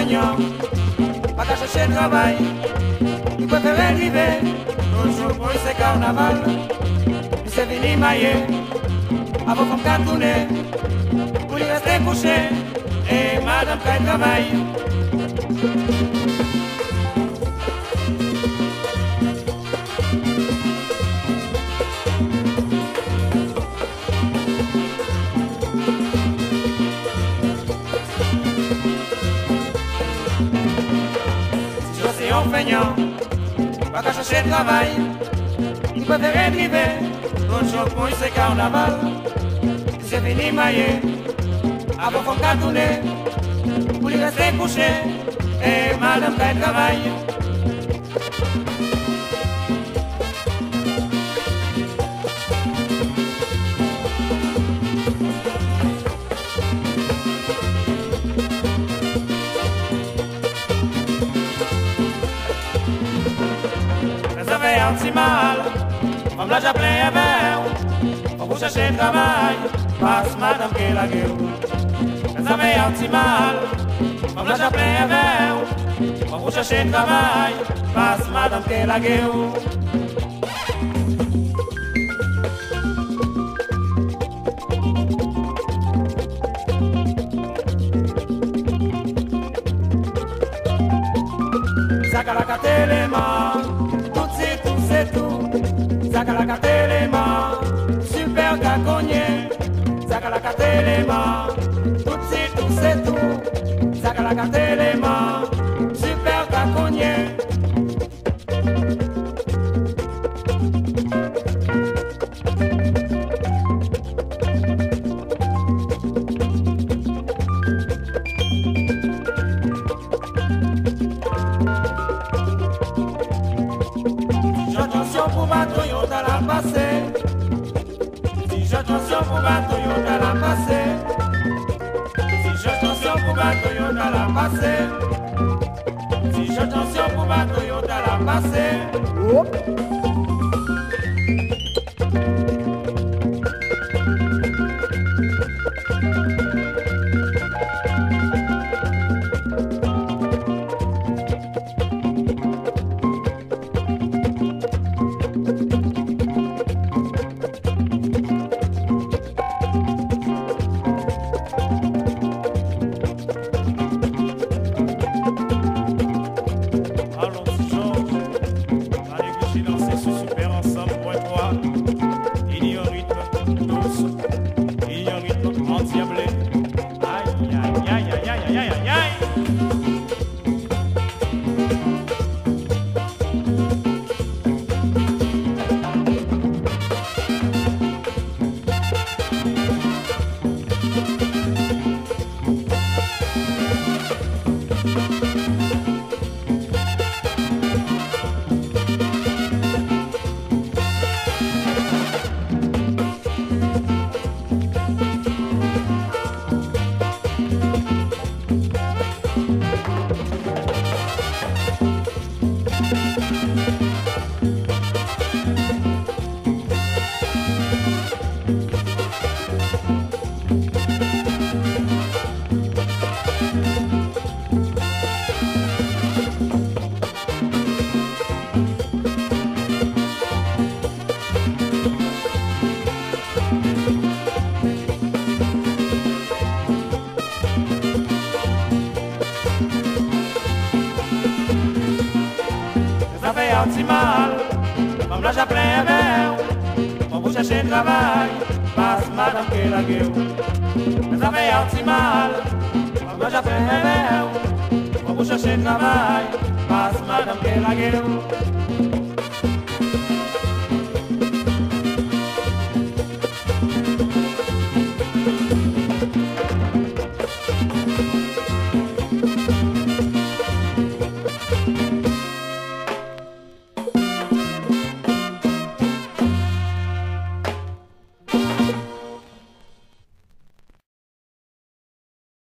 feignant, pas qu'à chercher travail. Il préfère vivre, toujours pour ce carnaval. Il s'est venu mailler, avant qu'on cartonner, pour y rester couché, et madame qui travaille. Feignant, pas qu'à chercher travail, il préfère vivre, toujours pour ce carnaval. Il s'est fini mailler, avant qu'on cartonner, pour y rester couché, et madame qui travaille. Un petit mal, comme là j'appelais un verre, on vous chercher le travail, passe madame qui est la gueule. Vous avez un petit mal, comme là j'appelais un verre, on vous chercher le travail, passe madame qui est la gueule. Zakalakatelema, c'est tout, Zakalakatelema, super cagogné, Zakalakatelema, tout c'est tout, Zakalakatelema, super cagogné. Pour bateau, yo t'as la passé. Si j'attention pour bateau, yo t'as la passé. Si j'attention pour bateau, yo t'as la passé. Si j'attention pour bateau, yo t'as la passé. Un petit mal, comme là j'appelais un verre, on vous chercher le travail, passe madame qui est la gueule. Vous avez un petit mal, comme là j'appelais un verre, on vous chercher le travail, passe madame qui est la gueule.